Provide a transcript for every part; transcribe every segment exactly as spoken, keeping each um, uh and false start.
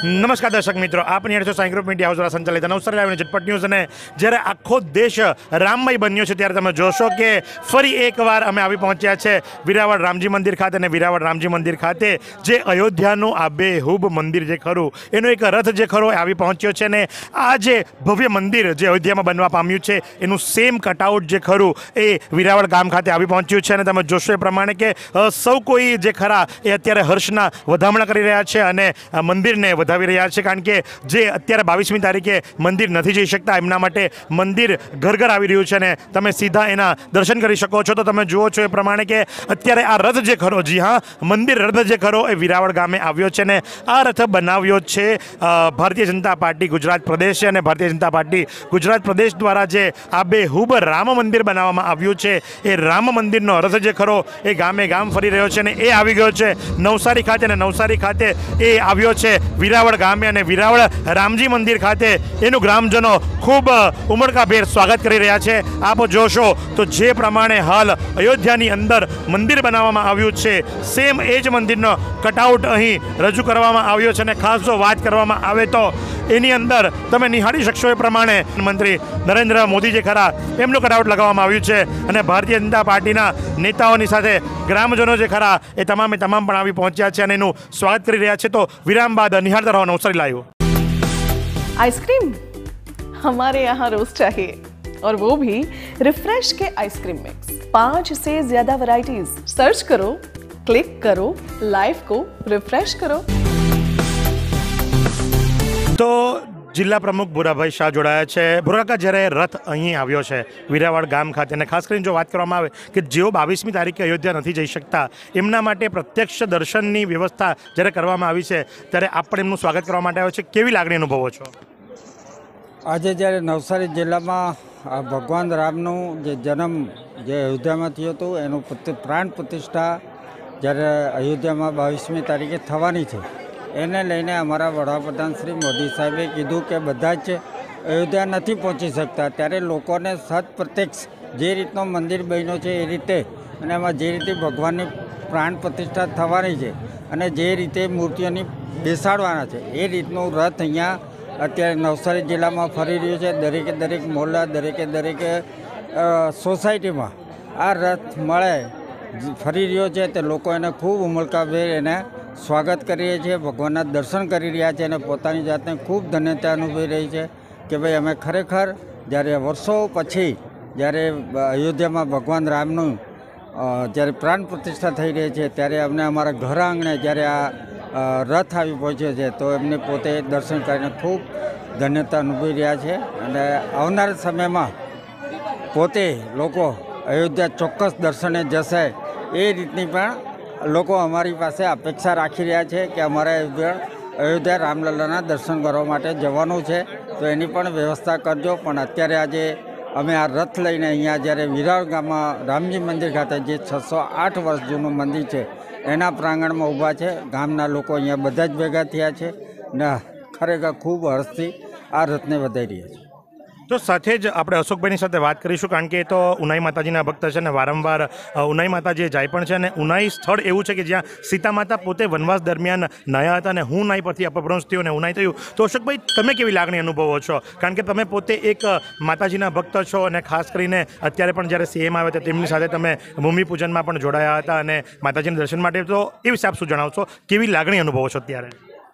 નમસ્કાર દર્શક મિત્રો, આપ નિહાળો છો સાઈ ગ્રુપ મીડિયા હાઉસ દ્વારા સંચાલિત નવસારી લાઈવ ઝટપટ ન્યૂઝ। અને જ્યારે આખો દેશ રામમય બન્યો છે ત્યારે તમે જોશો કે ફરી એકવાર અમે આવી પહોંચ્યા છે વિરાવળ રામજી મંદિર ખાતે। અને વિરાવળ રામજી મંદિર ખાતે જે અયોધ્યાનું આબેહૂબ મંદિર જે ખરું એનો એક રથ જે ખરો એ આવી પહોંચ્યો છે। અને આ જે ભવ્ય મંદિર જે અયોધ્યામાં બનવા પામ્યું છે એનું સેમ કટઆઉટ જે ખરું એ વિરાવળ ગામ ખાતે આવી પહોંચ્યું છે। અને તમે જોશો એ પ્રમાણે કે સૌ કોઈ જે ખરા એ અત્યારે હર્ષના વધામણા કરી રહ્યા છે અને મંદિરને વધાવી રહ્યા છે, કારણ કે જે અત્યારે બાવીસમી તારીખે મંદિર નથી જઈ શકતા એમના માટે મંદિર ઘર ઘર આવી રહ્યું છે અને તમે સીધા એના દર્શન કરી શકો છો। તો તમે જુઓ છો એ પ્રમાણે કે અત્યારે આ રથ જે ખરો, જી હા, મંદિર રથ જે ખરો એ વિરાવળ ગામે આવ્યો છે અને આ રથ બનાવ્યો છે ભારતીય જનતા પાર્ટી ગુજરાત પ્રદેશ છે। અને ભારતીય જનતા પાર્ટી ગુજરાત પ્રદેશ દ્વારા જે આબેહૂબ રામ મંદિર બનાવવામાં આવ્યું છે એ રામ મંદિરનો રથ જે ખરો એ ગામે ગામ ફરી રહ્યો છે અને એ આવી ગયો છે નવસારી ખાતે। અને નવસારી ખાતે એ આવ્યો છે વિરાવળ ગામે અને વિરાવળ રામજી મંદિર ખાતે એનું ગ્રામજનો ખૂબ ઉમળકાભેર સ્વાગત કરી રહ્યા છે। આપ જોશો તો જે પ્રમાણે હાલ અયોધ્યાની અંદર મંદિર બનાવવામાં આવ્યું છે સેમ એ જ મંદિરનો કટઆઉટ અહીં રજૂ કરવામાં આવ્યો છે। અને ખાસ જો વાત કરવામાં આવે તો એની અંદર તમે નિહાળી શકશો એ પ્રમાણે મંત્રી નરેન્દ્ર મોદી જે ખરા એમનું કટઆઉટ લગાવવામાં આવ્યું છે અને ભારતીય જનતા પાર્ટીના નેતાઓની સાથે ગ્રામજનો જે ખરા એ તમામે તમામ પણ આવી પહોંચ્યા છે અને એનું સ્વાગત કરી રહ્યા છે। તો વિરામ બાદ નિહાળતા રહો નવસારી લાઈવ। आइसक्रीम हमारे यहाँ रोज चाहिए, और वो भी रिफ्रेश के आइसक्रीम मिक्स। पांच से ज्यादा वैरायटीज, सर्च करो, क्लिक करो, लाइफ को रिफ्रेश करो। तो જિલ્લા પ્રમુખ ભૂરાભાઈ શાહ જોડાયા છે। ભૂરાકા, જ્યારે રથ અહીં આવ્યો છે વિરાવળ ગામ ખાતે અને ખાસ કરીને જો વાત કરવામાં આવે કે જેઓ બાવીસમી તારીખે અયોધ્યા નથી જઈ શકતા એમના માટે પ્રત્યક્ષ દર્શનની વ્યવસ્થા જ્યારે કરવામાં આવી છે ત્યારે આપ પણ એમનું સ્વાગત કરવા માટે આવ્યો છે, કેવી લાગણી અનુભવો છો? આજે જ્યારે નવસારી જિલ્લામાં ભગવાન રામનું જે જન્મ જે અયોધ્યામાં થયો હતો એનું પ્રાણ પ્રતિષ્ઠા જ્યારે અયોધ્યામાં બાવીસમી તારીખે થવાની છે એને લઈને અમારા વડાપ્રધાન શ્રી મોદી સાહેબે કીધું કે બધા જ અયોધ્યા નથી પહોંચી શકતા, ત્યારે લોકોને સત પ્રત્યક્ષ જે રીતનો મંદિર બન્યો છે એ રીતે અને એમાં જે રીતે ભગવાનની પ્રાણ પ્રતિષ્ઠા થવાની છે અને જે રીતે મૂર્તિઓની બેસાડવાના છે એ રીતનું રથ અહીંયા અત્યારે નવસારી જિલ્લામાં ફરી રહ્યું છે। દરેકે દરેક મોહલ્લા, દરેકે દરેકે સોસાયટીમાં આ રથ મળે ફરી રહ્યો છે તે લોકો એને ખૂબ ઉમળકાભેર એને સ્વાગત કરીએ છીએ, ભગવાનના દર્શન કરી રહ્યા છે અને પોતાની જાતને ખૂબ ધન્યતા અનુભવી રહી છે કે ભાઈ અમે ખરેખર જ્યારે વર્ષો પછી જ્યારે અયોધ્યામાં ભગવાન રામનું જ્યારે પ્રાણ પ્રતિષ્ઠા થઈ રહી છે ત્યારે અમને અમારા ઘર આંગણે જ્યારે આ રથ આવી પહોંચ્યો છે તો એમને પોતે દર્શન કરીને ખૂબ ધન્યતા અનુભવી રહ્યા છે અને આવનારા સમયમાં પોતે લોકો અયોધ્યા ચોક્કસ દર્શને જશે એ રીતની પણ લોકો અમારી પાસે અપેક્ષા રાખી રહ્યા છે કે અમારે અયોધ્યા રામલલ્લાના દર્શન કરવા માટે જવાનું છે, તો એની પણ વ્યવસ્થા કરજો। પણ અત્યારે આજે અમે આ રથ લઈને અહીંયા જ્યારે વિરાવળ ગામમાં રામજી મંદિર ખાતે જે છસો આઠ વર્ષ જૂનું મંદિર છે એના પ્રાંગણમાં ઊભા છે। ગામના લોકો અહીંયા બધા જ ભેગા થયા છે ને ખરેખર ખૂબ હર્ષથી આ રથને વધારી રહ્યા છે। તો સાથે જ આપણે અશોકભાઈની સાથે વાત કરીશું, કારણ કે એ તો ઉનાઈ માતાજીના ભક્ત છે અને વારંવાર ઉનાઈ માતા જે જાય પણ છે અને ઉનાઈ સ્થળ એવું છે કે જ્યાં સીતા માતા પોતે વનવાસ દરમિયાન નાહ્યા હતા અને હું નાઈ પરથી અપભ્રંશ થયું અને ઉનાઈ થયું। તો અશોકભાઈ, તમે કેવી લાગણી અનુભવો છો? કારણ કે તમે પોતે એક માતાજીના ભક્ત છો અને ખાસ કરીને અત્યારે પણ જ્યારે સીએમ આવ્યા હતા તેમની સાથે તમે ભૂમિપૂજનમાં પણ જોડાયા હતા અને માતાજીના દર્શન માટે, તો એ વિશે આપ શું જણાવશો? કેવી લાગણી અનુભવો છો અત્યારે?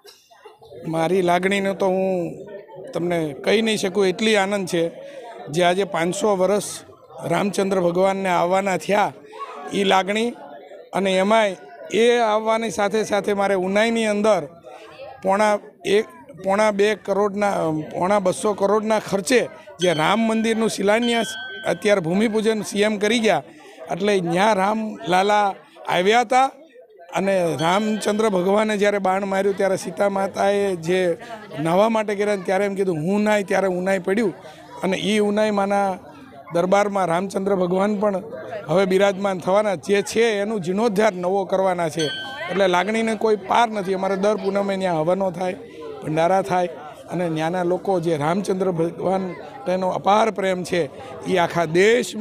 મારી લાગણીનો તો હું તમને કહી નહીં શકું, એટલી આનંદ છે જે આજે પાંચસો વર્ષ રામચંદ્ર ભગવાનને આવવાના થયા એ લાગણી, અને એમાંય એ આવવાની સાથે સાથે મારે ઉનાઈની અંદર પોણા એક પોણા બે કરોડના પોણા બસો કરોડના ખર્ચે જે રામ મંદિરનું શિલાન્યાસ અત્યારે ભૂમિપૂજન સીએમ કરી ગયા, એટલે ત્યાં રામ લાલા આવ્યા હતા અને રામચંદ્ર ભગવાને જ્યારે બાણ માર્યું ત્યારે સીતા માતાએ જે નહાવા માટે કર્યા ત્યારે એમ કીધું હું નાય, ત્યારે ઉનાઈ પડ્યું અને એ ઉનાઈ માના દરબારમાં રામચંદ્ર ભગવાન પણ હવે બિરાજમાન થવાના જે છે એનું જીર્ણોદ્ધાર નવો કરવાના છે। એટલે લાગણીને કોઈ પાર નથી। અમારે દર પૂનમે ત્યાં હવનો થાય, ભંડારા થાય અને ત્યાંના લોકો જે રામચંદ્ર ભગવાન તેનો અપાર પ્રેમ છે એ આખા દેશમાં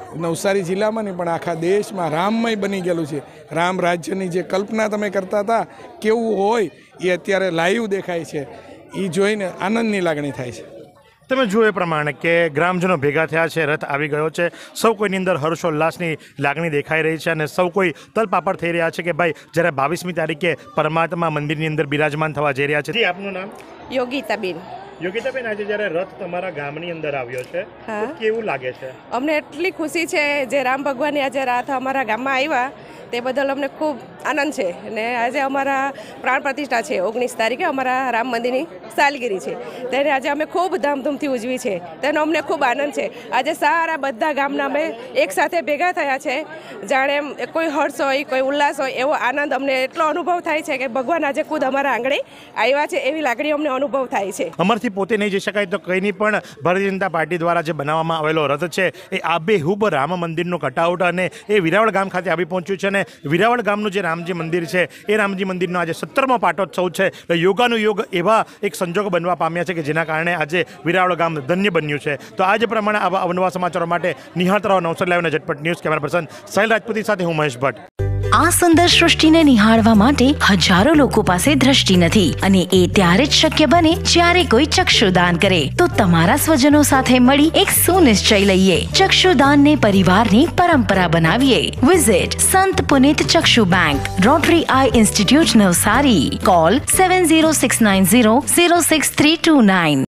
નવસારી જિલ્લામાં નહીં પણ આખા દેશમાં રામમય બની ગયેલું છે. રામ રાજ્યની જે કલ્પના તમે કરતા હતા કેવું હોય એ અત્યારે લાઈવ દેખાય છે. એ જોઈને આનંદની લાગણી થાય છે. તમે જુઓ એ પ્રમાણે કે ગ્રામજનો ભેગા થયા છે, રથ આવી ગયો છે, સૌ કોઈની અંદર હર્ષોલ્લાસની લાગણી દેખાઈ રહી છે અને સૌ કોઈ તલપાપડ થઈ રહ્યા છે કે ભાઈ જ્યારે બાવીસમી તારીખે પરમાત્મા મંદિરની અંદર બિરાજમાન થવા જઈ રહ્યા છે. જી, આપનું નામ? યોગિતાબેન. યોગિતાબેન, આજે જ્યારે રથ તમારા ગામની અંદર આવ્યો છે તો કેવું લાગે છે? અમને એટલી ખુશી છે જે રામ ભગવાનની આજે રાત અમારા ગામમાં આવ્યા તે બદલ અમને ખૂબ આનંદ છે. અને આજે અમારા પ્રાણ પ્રતિષ્ઠા છે, ઓગણીસ તારીખે અમારા રામ મંદિરની સાલગીરી છે, તેને આજે અમે ખૂબ ધામધૂમથી ઉજવી છે. તેનો અમને ખૂબ આનંદ છે. આજે સારા બધા ગામના અમે એક સાથે ભેગા થયા છે, જાણે એમ કોઈ હર્ષ હોય, કોઈ ઉલ્લાસ હોય, એવો આનંદ અમને એટલો અનુભવ થાય છે કે ભગવાન આજે ખુદ અમારા આંગણે આવ્યા છે એવી લાગણી અમને અનુભવ થાય છે. અમારથી પોતે નહીં જઈ શકાય તો કંઈ નહીં, પણ ભારતીય જનતા પાર્ટી દ્વારા જે બનાવવામાં આવેલો રથ છે એ આબેહૂબ રામ મંદિરનું કટઆઉટ અને એ વિરાવળ ગામ ખાતે આવી પહોંચ્યું છે. અને વિરાવળ ગામનું જે રામજી મંદિર છે એ રામજી મંદિરનો આજે સત્તરમો પાટોત્સવ છે. યોગાનું યોગ એવા એક સંજોગ બનવા પામ્યા છે કે જેના કારણે આજે વિરાવળ ગામ ધન્ય બન્યું છે. તો આજ પ્રમાણે આવા અવનવા સમાચારો માટે નિહાળતા રહો નવસારી લાઈવના ઝટપટ news. Camera person Sahil Rajputi સાથે હું મહેશ ભટ્ટ. આ સુંદર સૃષ્ટિને નિહાળવા માટે હજારો લોકો પાસે દ્રષ્ટિ નથી અને એ ત્યારે જ શક્ય બને જ્યારે કોઈ ચક્ષુદાન કરે. તો તમારા સ્વજનો સાથે મળી એક સુનિશ્ચય લઈએ, ચક્ષુદાનને પરિવારની પરંપરા બનાવીએ. વિઝિટ સંત પુનિત ચક્ષુ bank, Rotary eye institute Navsari. Call seven zero six nine zero zero six three two nine.